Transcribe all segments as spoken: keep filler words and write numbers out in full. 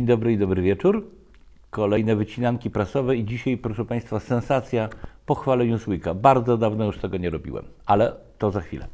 dobry i dobry wieczór. Kolejne wycinanki prasowe i dzisiaj, proszę Państwa, sensacja po chwale Newsweeka. Bardzo dawno już tego nie robiłem, ale to za chwilę.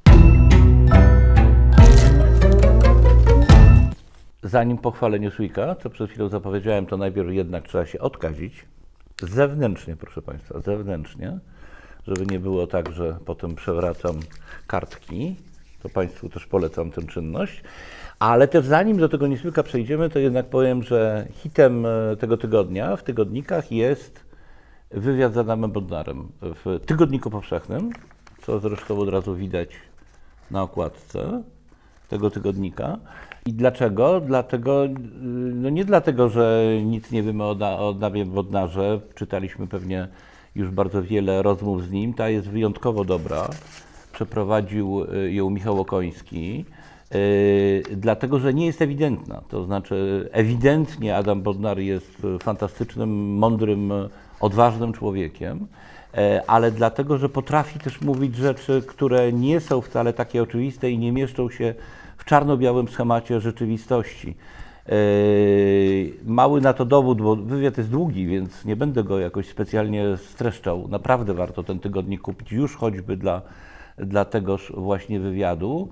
Zanim pochwalę Newsweeka, co przed chwilą zapowiedziałem, to najpierw jednak trzeba się odkazić. Zewnętrznie, proszę Państwa, zewnętrznie, żeby nie było tak, że potem przewracam kartki. To Państwu też polecam tę czynność. Ale też zanim do tego Newsweeka przejdziemy, to jednak powiem, że hitem tego tygodnia w tygodnikach jest wywiad z Adamem Bodnarem w Tygodniku Powszechnym, co zresztą od razu widać na okładce tego tygodnika. I dlaczego? Dlatego, no nie dlatego, że nic nie wiemy o Adamie Bodnarze. Czytaliśmy pewnie już bardzo wiele rozmów z nim. Ta jest wyjątkowo dobra. Przeprowadził ją Michał Okoński. Yy, dlatego, że nie jest ewidentna. To znaczy, ewidentnie Adam Bodnar jest fantastycznym, mądrym, odważnym człowiekiem, yy, ale dlatego, że potrafi też mówić rzeczy, które nie są wcale takie oczywiste i nie mieszczą się w czarno-białym schemacie rzeczywistości. Yy, mały na to dowód, bo wywiad jest długi, więc nie będę go jakoś specjalnie streszczał. Naprawdę warto ten tygodnik kupić już choćby dla, dla tegoż właśnie wywiadu.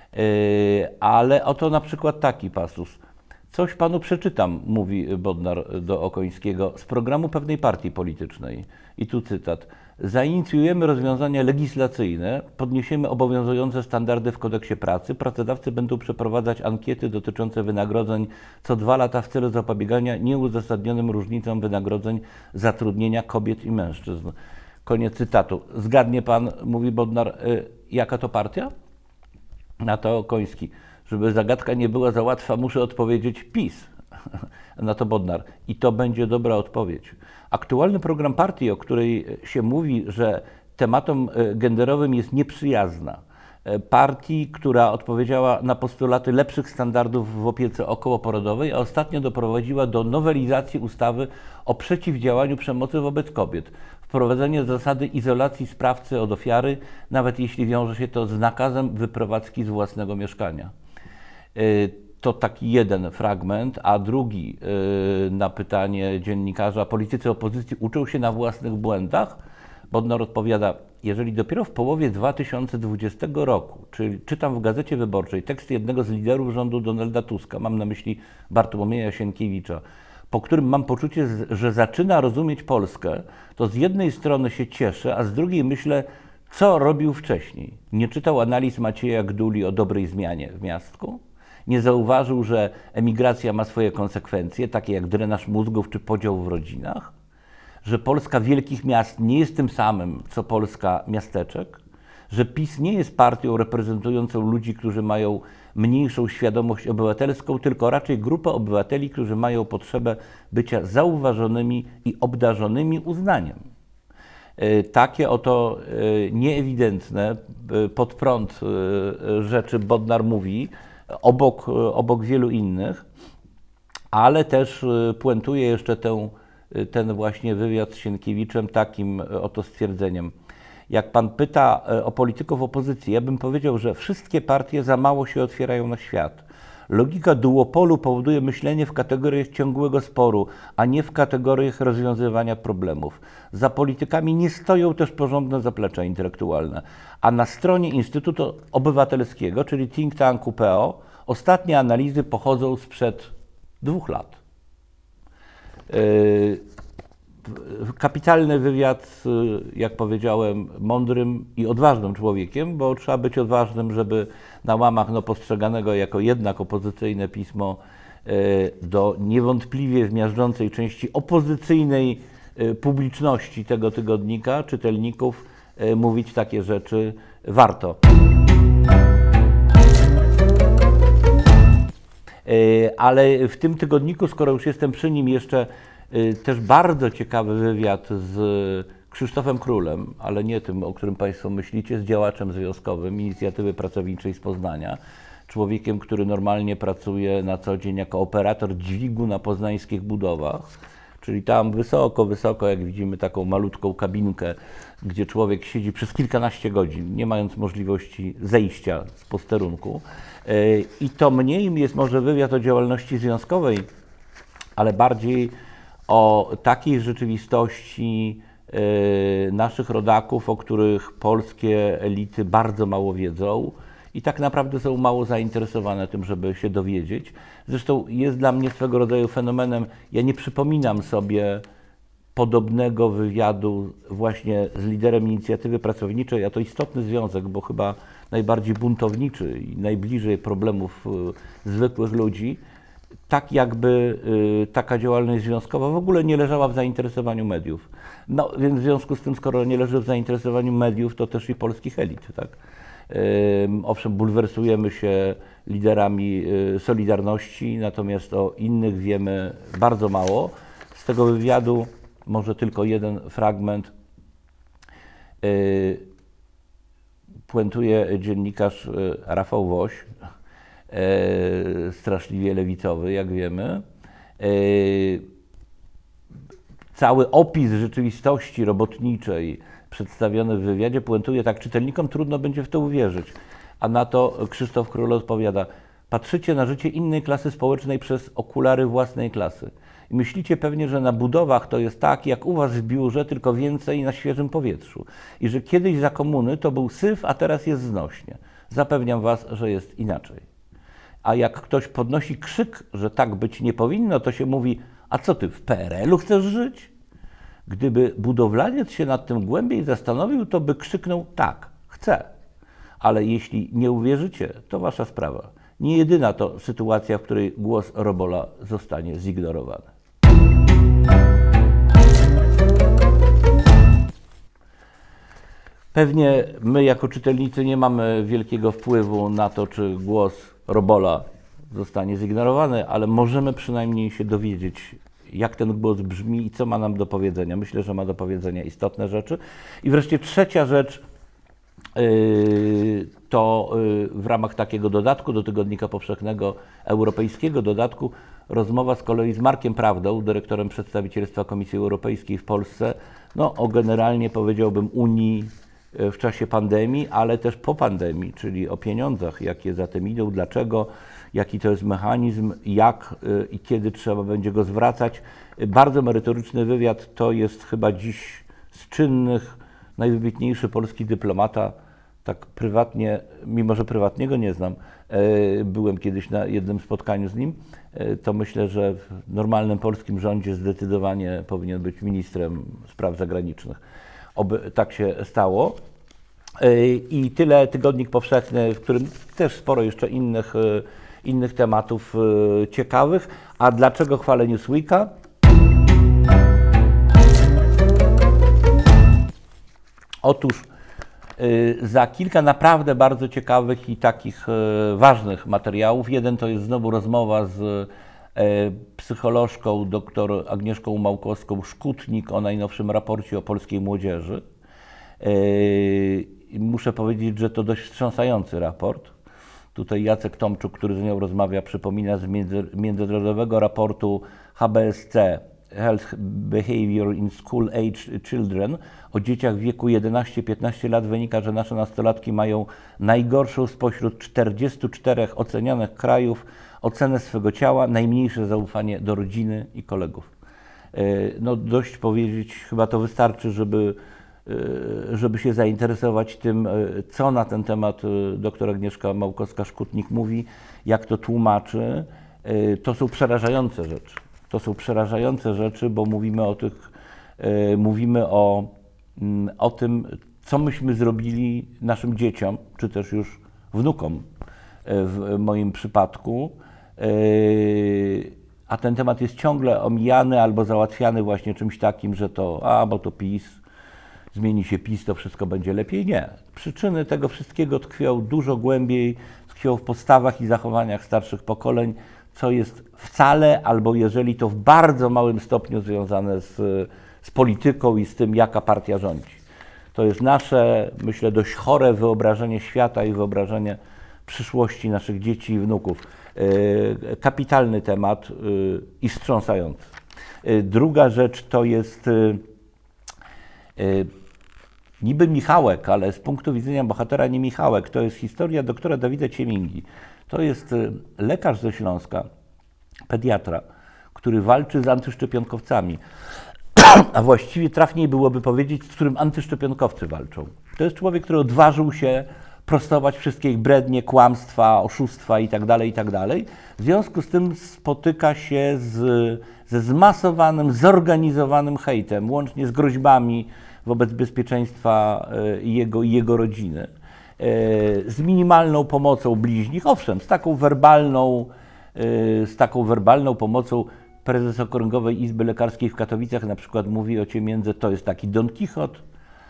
Ale oto na przykład taki pasus. Coś panu przeczytam, mówi Bodnar do Okońskiego, z programu pewnej partii politycznej. I tu cytat. Zainicjujemy rozwiązania legislacyjne, podniesiemy obowiązujące standardy w kodeksie pracy, pracodawcy będą przeprowadzać ankiety dotyczące wynagrodzeń co dwa lata w celu zapobiegania nieuzasadnionym różnicom wynagrodzeń zatrudnienia kobiet i mężczyzn. Koniec cytatu. Zgadnie pan, mówi Bodnar, jaka to partia? Na to Okoński. Żeby zagadka nie była za łatwa, muszę odpowiedzieć PiS. Na to Bodnar. I to będzie dobra odpowiedź. Aktualny program partii, o której się mówi, że tematom genderowym jest nieprzyjazna. Partii, która odpowiedziała na postulaty lepszych standardów w opiece okołoporodowej, a ostatnio doprowadziła do nowelizacji ustawy o przeciwdziałaniu przemocy wobec kobiet. Wprowadzenie zasady izolacji sprawcy od ofiary, nawet jeśli wiąże się to z nakazem wyprowadzki z własnego mieszkania. To taki jeden fragment, a drugi na pytanie dziennikarza, politycy opozycji uczą się na własnych błędach? Bodnar odpowiada, jeżeli dopiero w połowie dwa tysiące dwudziestego roku, czyli czytam w Gazecie Wyborczej tekst jednego z liderów rządu Donalda Tuska, mam na myśli Bartłomieja Sienkiewicza, po którym mam poczucie, że zaczyna rozumieć Polskę, to z jednej strony się cieszę, a z drugiej myślę, co robił wcześniej. Nie czytał analiz Macieja Gduli o dobrej zmianie w miastku? Nie zauważył, że emigracja ma swoje konsekwencje, takie jak drenaż mózgów czy podział w rodzinach? Że Polska wielkich miast nie jest tym samym, co Polska miasteczek? Że PiS nie jest partią reprezentującą ludzi, którzy mają mniejszą świadomość obywatelską, tylko raczej grupę obywateli, którzy mają potrzebę bycia zauważonymi i obdarzonymi uznaniem. Takie oto nieewidentne, pod prąd rzeczy Bodnar mówi, obok, obok wielu innych, ale też puentuje jeszcze tę, ten właśnie wywiad z Sienkiewiczem takim oto stwierdzeniem. Jak pan pyta o polityków opozycji, ja bym powiedział, że wszystkie partie za mało się otwierają na świat. Logika duopolu powoduje myślenie w kategoriach ciągłego sporu, a nie w kategoriach rozwiązywania problemów. Za politykami nie stoją też porządne zaplecze intelektualne. A na stronie Instytutu Obywatelskiego, czyli think tanku P O, ostatnie analizy pochodzą sprzed dwóch lat. Yy, Kapitalny wywiad z, jak powiedziałem, mądrym i odważnym człowiekiem, bo trzeba być odważnym, żeby na łamach no, postrzeganego jako jednak opozycyjne pismo do niewątpliwie w miażdżącej części opozycyjnej publiczności tego tygodnika, czytelników, mówić takie rzeczy warto. Ale w tym tygodniku, skoro już jestem przy nim, jeszcze też bardzo ciekawy wywiad z Krzysztofem Królem, ale nie tym, o którym Państwo myślicie, z działaczem związkowym Inicjatywy Pracowniczej z Poznania, człowiekiem, który normalnie pracuje na co dzień jako operator dźwigu na poznańskich budowach, czyli tam wysoko, wysoko, jak widzimy, taką malutką kabinkę, gdzie człowiek siedzi przez kilkanaście godzin, nie mając możliwości zejścia z posterunku. I to mniej jest może wywiad o działalności związkowej, ale bardziej o takiej rzeczywistości naszych rodaków, o których polskie elity bardzo mało wiedzą i tak naprawdę są mało zainteresowane tym, żeby się dowiedzieć. Zresztą jest dla mnie swego rodzaju fenomenem, ja nie przypominam sobie podobnego wywiadu właśnie z liderem inicjatywy pracowniczej, a to istotny związek, bo chyba najbardziej buntowniczy i najbliżej problemów zwykłych ludzi, tak jakby y, taka działalność związkowa w ogóle nie leżała w zainteresowaniu mediów. No więc w związku z tym, skoro nie leży w zainteresowaniu mediów, to też i polskich elit, tak? Y, owszem, bulwersujemy się liderami y, Solidarności, natomiast o innych wiemy bardzo mało. Z tego wywiadu może tylko jeden fragment. Y, puentuje dziennikarz y, Rafał Woś, E, straszliwie lewicowy, jak wiemy. E, cały opis rzeczywistości robotniczej przedstawiony w wywiadzie puentuje tak, czytelnikom trudno będzie w to uwierzyć. A na to Krzysztof Król odpowiada: patrzycie na życie innej klasy społecznej przez okulary własnej klasy. I myślicie pewnie, że na budowach to jest tak, jak u was w biurze, tylko więcej na świeżym powietrzu. I że kiedyś za komuny to był syf, a teraz jest znośnie. Zapewniam was, że jest inaczej. A jak ktoś podnosi krzyk, że tak być nie powinno, to się mówi: a co ty, w P R L u chcesz żyć? Gdyby budowlaniec się nad tym głębiej zastanowił, to by krzyknął: tak, chcę. Ale jeśli nie uwierzycie, to wasza sprawa. Nie jedyna to sytuacja, w której głos Robola zostanie zignorowany. Pewnie my jako czytelnicy nie mamy wielkiego wpływu na to, czy głos Robola zostanie zignorowany, ale możemy przynajmniej się dowiedzieć, jak ten głos brzmi i co ma nam do powiedzenia. Myślę, że ma do powiedzenia istotne rzeczy. I wreszcie trzecia rzecz yy, to yy, w ramach takiego dodatku do Tygodnika Powszechnego, europejskiego dodatku, rozmowa z kolei z Markiem Prawdą, dyrektorem przedstawicielstwa Komisji Europejskiej w Polsce, no o generalnie powiedziałbym Unii w czasie pandemii, ale też po pandemii, czyli o pieniądzach, jakie za tym idą, dlaczego, jaki to jest mechanizm, jak i kiedy trzeba będzie go zwracać. Bardzo merytoryczny wywiad, to jest chyba dziś z czynnych najwybitniejszy polski dyplomata, tak prywatnie, mimo że prywatnie go nie znam, byłem kiedyś na jednym spotkaniu z nim, to myślę, że w normalnym polskim rządzie zdecydowanie powinien być ministrem spraw zagranicznych. Oby tak się stało. I tyle Tygodnik Powszechny, w którym też sporo jeszcze innych, innych tematów ciekawych. A dlaczego chwalę Newsweeka? Otóż za kilka naprawdę bardzo ciekawych i takich ważnych materiałów. Jeden to jest znowu rozmowa z psycholożką dr Agnieszką Małkowską-Szkutnik o najnowszym raporcie o polskiej młodzieży. Muszę powiedzieć, że to dość wstrząsający raport. Tutaj Jacek Tomczuk, który z nią rozmawia, przypomina z międzynarodowego raportu H B S C Health Behavior in School Age Children o dzieciach w wieku jedenaście piętnaście lat wynika, że nasze nastolatki mają najgorszą spośród czterdziestu czterech ocenianych krajów ocenę swego ciała, najmniejsze zaufanie do rodziny i kolegów. No dość powiedzieć, chyba to wystarczy, żeby, żeby się zainteresować tym, co na ten temat dr Agnieszka Małkowska-Szkutnik mówi, jak to tłumaczy. To są przerażające rzeczy. To są przerażające rzeczy, bo mówimy o tych, mówimy o, o tym, co myśmy zrobili naszym dzieciom, czy też już wnukom w moim przypadku, a ten temat jest ciągle omijany albo załatwiany właśnie czymś takim, że to, a bo to PiS, zmieni się PiS, to wszystko będzie lepiej. Nie. Przyczyny tego wszystkiego tkwią dużo głębiej, tkwią w postawach i zachowaniach starszych pokoleń, co jest wcale, albo jeżeli to w bardzo małym stopniu związane z, z polityką i z tym, jaka partia rządzi. To jest nasze, myślę, dość chore wyobrażenie świata i wyobrażenie przyszłości naszych dzieci i wnuków. Kapitalny temat i wstrząsający. Druga rzecz to jest niby Michałek, ale z punktu widzenia bohatera nie Michałek. To jest historia doktora Dawida Ciemingi. To jest lekarz ze Śląska, pediatra, który walczy z antyszczepionkowcami. A właściwie trafniej byłoby powiedzieć, z którym antyszczepionkowcy walczą. To jest człowiek, który odważył się prostować wszystkie ich brednie, kłamstwa, oszustwa itd., itd. W związku z tym spotyka się z, ze zmasowanym, zorganizowanym hejtem, łącznie z groźbami wobec bezpieczeństwa jego i jego rodziny, z minimalną pomocą bliźnich, owszem, z taką werbalną, z taką werbalną pomocą. Prezes Okręgowej Izby Lekarskiej w Katowicach na przykład mówi o Ciemiędze, to jest taki Don Kichot,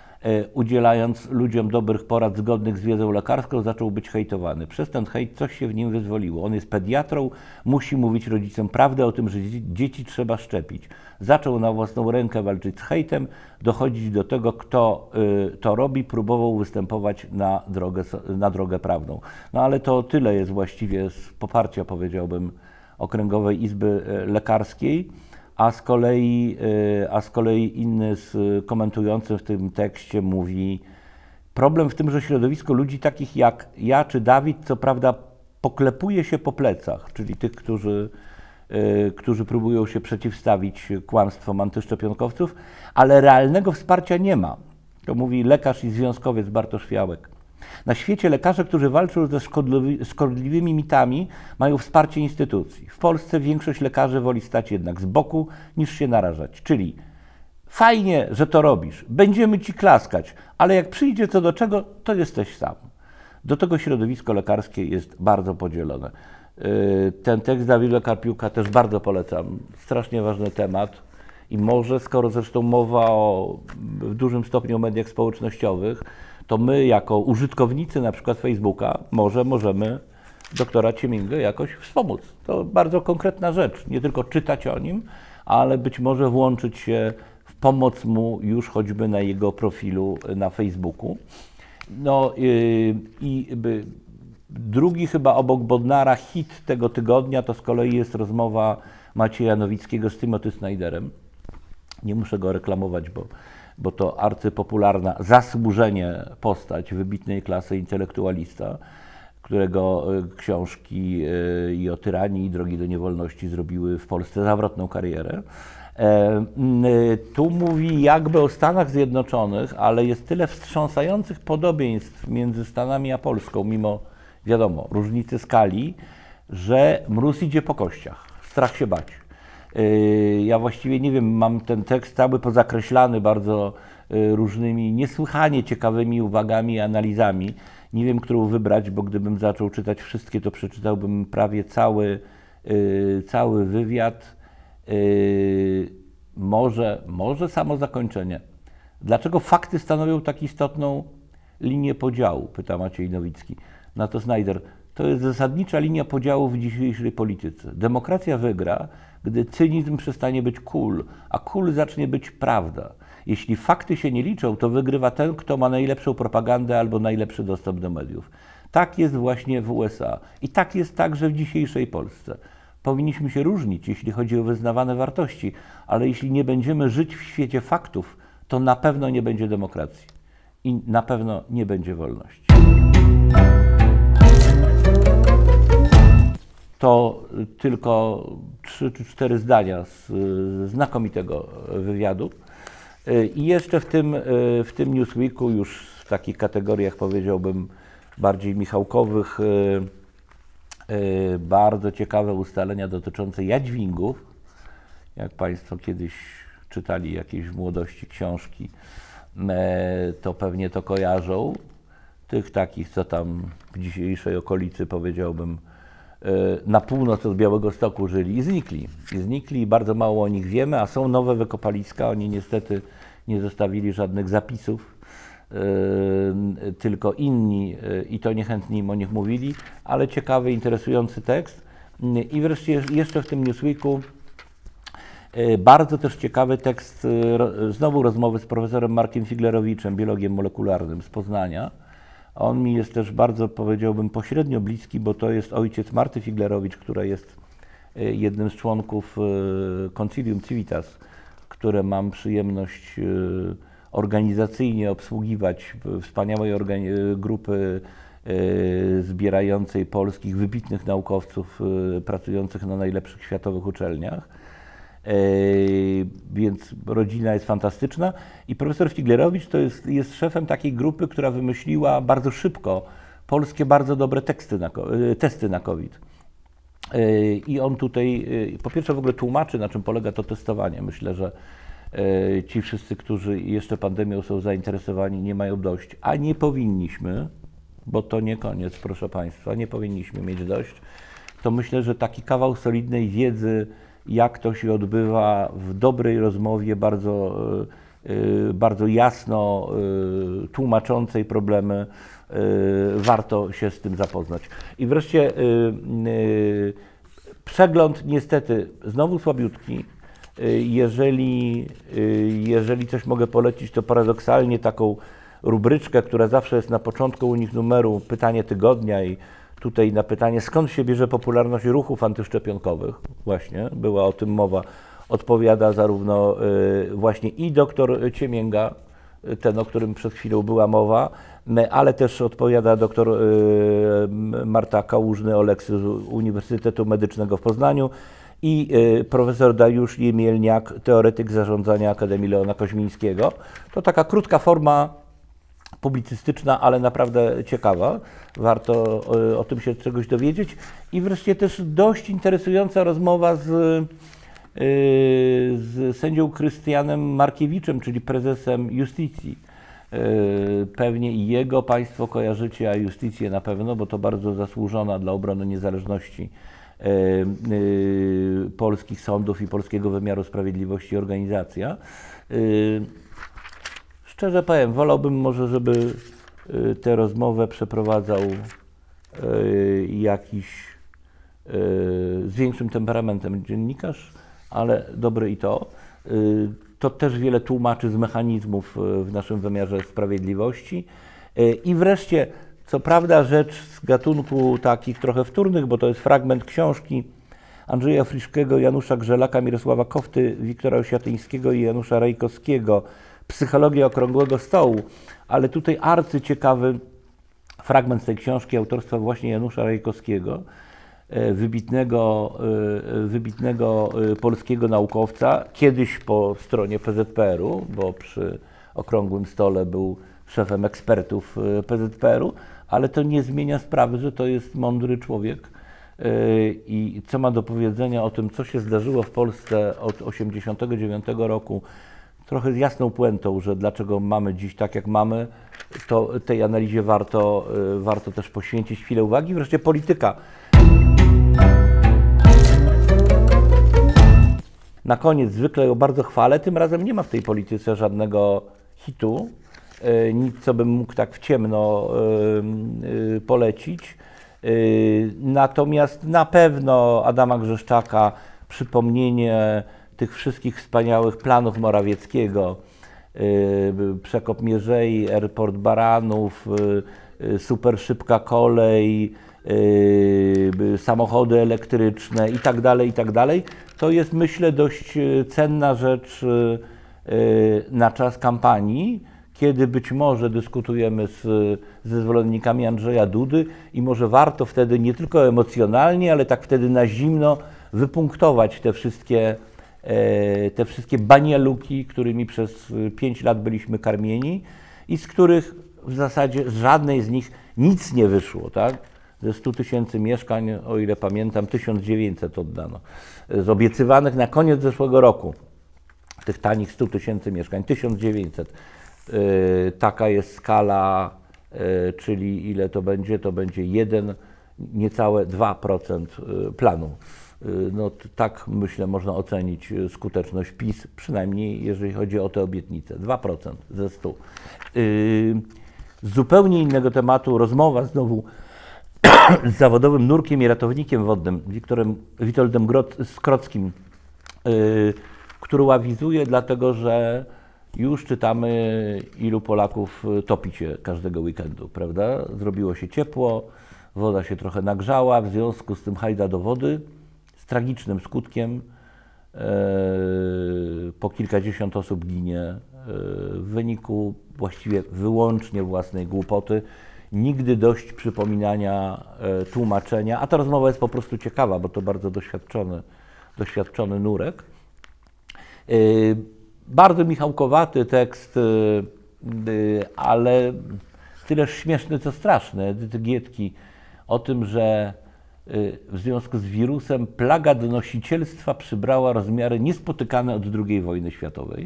udzielając ludziom dobrych porad zgodnych z wiedzą lekarską, zaczął być hejtowany. Przez ten hejt coś się w nim wyzwoliło. On jest pediatrą, musi mówić rodzicom prawdę o tym, że dzieci trzeba szczepić. Zaczął na własną rękę walczyć z hejtem, dochodzić do tego, kto to robi, próbował występować na drogę, na drogę prawną. No ale to tyle jest właściwie z poparcia, powiedziałbym, Okręgowej Izby Lekarskiej, a z kolei, a z kolei inny z komentującym w tym tekście mówi: problem w tym, że środowisko ludzi takich jak ja czy Dawid, co prawda poklepuje się po plecach, czyli tych, którzy, którzy próbują się przeciwstawić kłamstwom antyszczepionkowców, ale realnego wsparcia nie ma. To mówi lekarz i związkowiec Bartosz Fiałek. Na świecie lekarze, którzy walczą ze szkodliwy, szkodliwymi mitami, mają wsparcie instytucji. W Polsce większość lekarzy woli stać jednak z boku, niż się narażać. Czyli fajnie, że to robisz, będziemy ci klaskać, ale jak przyjdzie co do czego, to jesteś sam. Do tego środowisko lekarskie jest bardzo podzielone. Ten tekst Dawida Karpiuka też bardzo polecam. Strasznie ważny temat. I może, skoro zresztą mowa o w dużym stopniu o mediach społecznościowych, to my jako użytkownicy na przykład Facebooka może możemy doktora Ciemingę jakoś wspomóc. To bardzo konkretna rzecz. Nie tylko czytać o nim, ale być może włączyć się w pomoc mu już choćby na jego profilu na Facebooku. No yy, i yy, drugi chyba obok Bodnara hit tego tygodnia to z kolei jest rozmowa Macieja Nowickiego z Timothy Snyderem. Nie muszę go reklamować, bo bo to arcypopularna, zasłużenie postać wybitnej klasy intelektualista, którego książki i o tyranii, i Drogi do niewolności zrobiły w Polsce zawrotną karierę. Tu mówi jakby o Stanach Zjednoczonych, ale jest tyle wstrząsających podobieństw między Stanami a Polską, mimo, wiadomo, różnicy skali, że mróz idzie po kościach, strach się bać. Ja właściwie nie wiem, mam ten tekst cały pozakreślany bardzo różnymi niesłychanie ciekawymi uwagami i analizami. Nie wiem, którą wybrać, bo gdybym zaczął czytać wszystkie, to przeczytałbym prawie cały, cały wywiad. Może, może samo zakończenie. Dlaczego fakty stanowią tak istotną linię podziału? Pyta Maciej Nowicki. Na to Snyder. To jest zasadnicza linia podziału w dzisiejszej polityce. Demokracja wygra, gdy cynizm przestanie być cool, a cool zacznie być prawda. Jeśli fakty się nie liczą, to wygrywa ten, kto ma najlepszą propagandę albo najlepszy dostęp do mediów. Tak jest właśnie w U S A i tak jest także w dzisiejszej Polsce. Powinniśmy się różnić, jeśli chodzi o wyznawane wartości, ale jeśli nie będziemy żyć w świecie faktów, to na pewno nie będzie demokracji i na pewno nie będzie wolności. To tylko trzy czy cztery zdania z znakomitego wywiadu. I jeszcze w tym, w tym Newsweeku, już w takich kategoriach, powiedziałbym, bardziej michałkowych, bardzo ciekawe ustalenia dotyczące jadźwingów. Jak Państwo kiedyś czytali jakieś w młodości książki, to pewnie to kojarzą. Tych takich, co tam w dzisiejszej okolicy, powiedziałbym, na północ od Białegostoku żyli i znikli. I znikli i bardzo mało o nich wiemy, a są nowe wykopaliska. Oni niestety nie zostawili żadnych zapisów, yy, tylko inni yy, i to niechętnie im o nich mówili, ale ciekawy, interesujący tekst. Yy, I wreszcie jeszcze w tym Newsweeku yy, bardzo też ciekawy tekst, yy, znowu rozmowy z profesorem Markiem Figlerowiczem, biologiem molekularnym z Poznania. On mi jest też bardzo, powiedziałbym, pośrednio bliski, bo to jest ojciec Marty Figlerowicz, która jest jednym z członków Concilium Civitas, które mam przyjemność organizacyjnie obsługiwać, wspaniałej grupy zbierającej polskich wybitnych naukowców pracujących na najlepszych światowych uczelniach. Więc rodzina jest fantastyczna i profesor Figlerowicz to jest, jest szefem takiej grupy, która wymyśliła bardzo szybko polskie bardzo dobre teksty na, testy na COVID. I on tutaj po pierwsze w ogóle tłumaczy, na czym polega to testowanie. Myślę, że ci wszyscy, którzy jeszcze pandemią są zainteresowani, nie mają dość, a nie powinniśmy, bo to nie koniec, proszę Państwa, nie powinniśmy mieć dość. To myślę, że taki kawał solidnej wiedzy, jak to się odbywa w dobrej rozmowie, bardzo, bardzo jasno tłumaczącej problemy, warto się z tym zapoznać. I wreszcie przegląd niestety znowu słabiutki. Jeżeli, jeżeli coś mogę polecić, to paradoksalnie taką rubryczkę, która zawsze jest na początku u nich numeru, pytanie tygodnia i tutaj na pytanie, skąd się bierze popularność ruchów antyszczepionkowych, właśnie była o tym mowa, odpowiada zarówno właśnie i doktor Ciemięga, ten, o którym przed chwilą była mowa, ale też odpowiada doktor Marta Kałużny-Oleksy z Uniwersytetu Medycznego w Poznaniu i profesor Dariusz Jemielniak, teoretyk zarządzania Akademii Leona Koźmińskiego. To taka krótka forma publicystyczna, ale naprawdę ciekawa. Warto o, o tym się czegoś dowiedzieć. I wreszcie też dość interesująca rozmowa z, z sędzią Krystianem Markiewiczem, czyli prezesem Justicji. Pewnie i jego Państwo kojarzycie, a Justicję na pewno, bo to bardzo zasłużona dla obrony niezależności polskich sądów i polskiego wymiaru sprawiedliwości organizacja. Szczerze powiem, wolałbym może, żeby tę rozmowę przeprowadzał jakiś z większym temperamentem dziennikarz, ale dobry i to. To też wiele tłumaczy z mechanizmów w naszym wymiarze sprawiedliwości. I wreszcie, co prawda rzecz z gatunku takich trochę wtórnych, bo to jest fragment książki Andrzeja Friszkiego, Janusza Grzelaka, Mirosława Kofty, Wiktora Osiatyńskiego i Janusza Rajkowskiego, Psychologia Okrągłego Stołu, ale tutaj arcyciekawy fragment z tej książki autorstwa właśnie Janusza Rajkowskiego, wybitnego, wybitnego polskiego naukowca, kiedyś po stronie P Z P R u, bo przy Okrągłym Stole był szefem ekspertów P Z P R u, ale to nie zmienia sprawy, że to jest mądry człowiek i co ma do powiedzenia o tym, co się zdarzyło w Polsce od tysiąc dziewięćset osiemdziesiątego dziewiątego roku, trochę z jasną puentą, że dlaczego mamy dziś tak, jak mamy, to tej analizie warto, warto też poświęcić chwilę uwagi. Wreszcie polityka. Na koniec zwykle ją bardzo chwalę, tym razem nie ma w tej polityce żadnego hitu, nic, co bym mógł tak w ciemno polecić. Natomiast na pewno Adama Grzeszczaka, przypomnienie tych wszystkich wspaniałych planów Morawieckiego, przekop Mierzei, airport Baranów, super szybka kolej, samochody elektryczne i tak dalej, i tak dalej. To jest, myślę, dość cenna rzecz na czas kampanii, kiedy być może dyskutujemy z, ze zwolennikami Andrzeja Dudy i może warto wtedy nie tylko emocjonalnie, ale tak wtedy na zimno wypunktować te wszystkie, te wszystkie banieluki, którymi przez pięć lat byliśmy karmieni i z których w zasadzie z żadnej z nich nic nie wyszło, tak? Ze stu tysięcy mieszkań, o ile pamiętam, tysiąc dziewięćset oddano. Z obiecywanych na koniec zeszłego roku, tych tanich stu tysięcy mieszkań, tysiąc dziewięćset. Yy, taka jest skala, yy, czyli ile to będzie? To będzie jeden, niecałe dwa procent planu. Yy, no tak, myślę, można ocenić skuteczność PiS, przynajmniej jeżeli chodzi o te obietnice. dwa procent ze stu. Yy, z zupełnie innego tematu rozmowa znowu z zawodowym nurkiem i ratownikiem wodnym, Wiktorem, Witoldem Skrockim, yy, który awizuje, dlatego że już czytamy, ilu Polaków topi się każdego weekendu, prawda? Zrobiło się ciepło, woda się trochę nagrzała, w związku z tym hajda do wody, z tragicznym skutkiem. Yy, po kilkadziesiąt osób ginie yy, w wyniku właściwie wyłącznie własnej głupoty nigdy dość przypominania, e, tłumaczenia, a ta rozmowa jest po prostu ciekawa, bo to bardzo doświadczony, doświadczony Nurek. E, bardzo michałkowaty tekst, e, e, ale tyleż śmieszny, co straszny, Edyty Gietki, o tym, że w związku z wirusem plaga donosicielstwa przybrała rozmiary niespotykane od drugiej wojny światowej.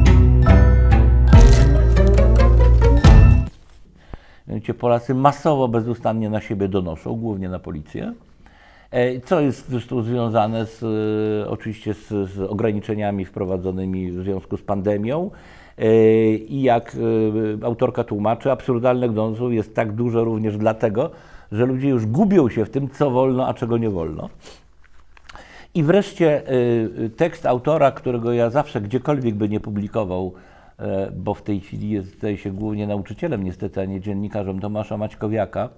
Mianowicie Polacy masowo, bezustannie na siebie donoszą, głównie na policję, co jest zresztą związane z, oczywiście z, z ograniczeniami wprowadzonymi w związku z pandemią. I jak autorka tłumaczy, absurdalne gnązu jest tak duże również dlatego, że ludzie już gubią się w tym, co wolno, a czego nie wolno. I wreszcie tekst autora, którego ja zawsze gdziekolwiek by nie publikował, bo w tej chwili jest, zdaje się, głównie nauczycielem niestety, a nie dziennikarzem, Tomasza Maćkowiaka,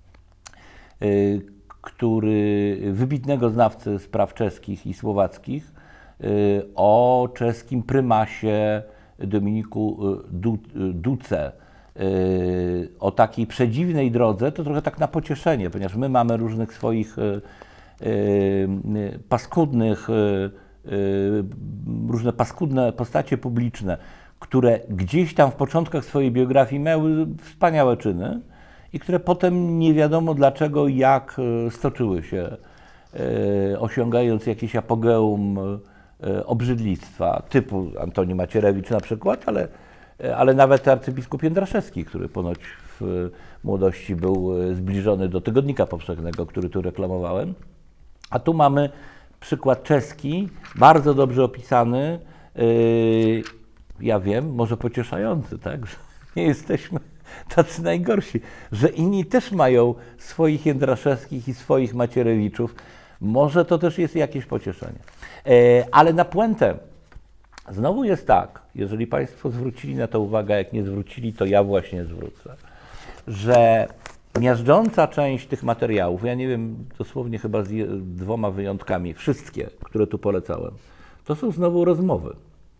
który, wybitnego znawcy spraw czeskich i słowackich, o czeskim prymasie Dominiku Duce, o takiej przedziwnej drodze, to trochę tak na pocieszenie, ponieważ my mamy różnych swoich paskudnych, różne paskudne postacie publiczne, które gdzieś tam w początkach swojej biografii miały wspaniałe czyny i które potem nie wiadomo dlaczego, jak stoczyły się, osiągając jakieś apogeum obrzydlistwa, typu Antoni Macierewicz na przykład, ale, ale nawet arcybiskup Jędraszewski, który ponoć w młodości był zbliżony do Tygodnika Powszechnego, który tu reklamowałem. A tu mamy przykład czeski, bardzo dobrze opisany, yy, ja wiem, może pocieszający, tak, że nie jesteśmy tacy najgorsi, że inni też mają swoich Jędraszewskich i swoich Macierewiczów. Może to też jest jakieś pocieszenie. Ale na puentę znowu jest tak, jeżeli Państwo zwrócili na to uwagę, jak nie zwrócili, to ja właśnie zwrócę, że miażdżąca część tych materiałów, ja nie wiem, dosłownie chyba z dwoma wyjątkami, wszystkie, które tu polecałem, to są znowu rozmowy.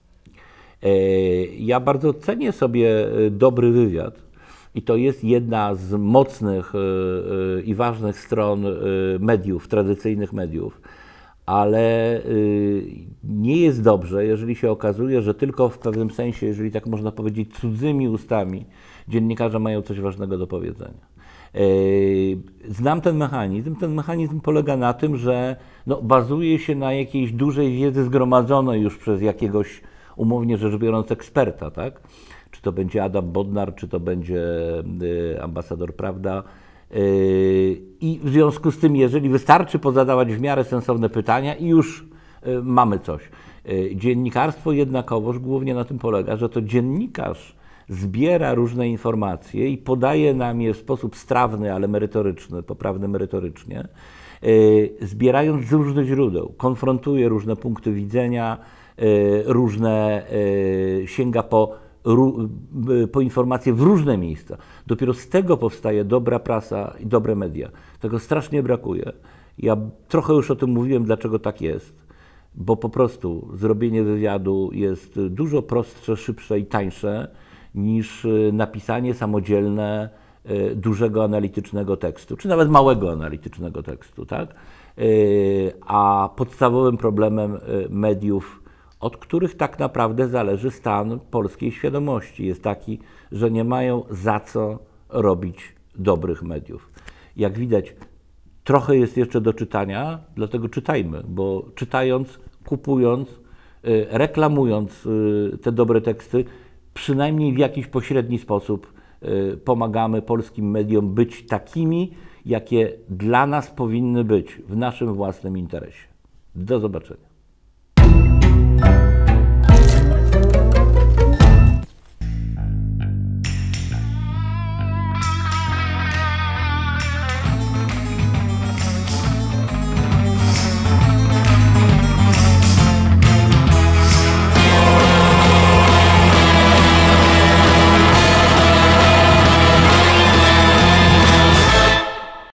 Ja bardzo cenię sobie dobry wywiad, i to jest jedna z mocnych i ważnych stron mediów, tradycyjnych mediów, ale nie jest dobrze, jeżeli się okazuje, że tylko w pewnym sensie, jeżeli tak można powiedzieć, cudzymi ustami dziennikarze mają coś ważnego do powiedzenia. Znam ten mechanizm. Ten mechanizm polega na tym, że no, bazuje się na jakiejś dużej wiedzy zgromadzonej już przez jakiegoś, umownie rzecz biorąc, eksperta, tak? Czy to będzie Adam Bodnar, czy to będzie y, ambasador Prawda. Y, I w związku z tym, jeżeli wystarczy pozadawać w miarę sensowne pytania i już y, mamy coś. Y, dziennikarstwo jednakowoż głównie na tym polega, że to dziennikarz zbiera różne informacje i podaje nam je w sposób strawny, ale merytoryczny, poprawny merytorycznie, y, zbierając z różnych źródeł, konfrontuje różne punkty widzenia, y, różne, y, sięga po po informacje w różne miejsca. Dopiero z tego powstaje dobra prasa i dobre media. Tego strasznie brakuje. Ja trochę już o tym mówiłem, dlaczego tak jest. Bo po prostu zrobienie wywiadu jest dużo prostsze, szybsze i tańsze niż napisanie samodzielne dużego analitycznego tekstu, czy nawet małego analitycznego tekstu, tak? A podstawowym problemem mediów, od których tak naprawdę zależy stan polskiej świadomości, jest taki, że nie mają za co robić dobrych mediów. Jak widać, trochę jest jeszcze do czytania, dlatego czytajmy, bo czytając, kupując, reklamując te dobre teksty, przynajmniej w jakiś pośredni sposób pomagamy polskim mediom być takimi, jakie dla nas powinny być w naszym własnym interesie. Do zobaczenia.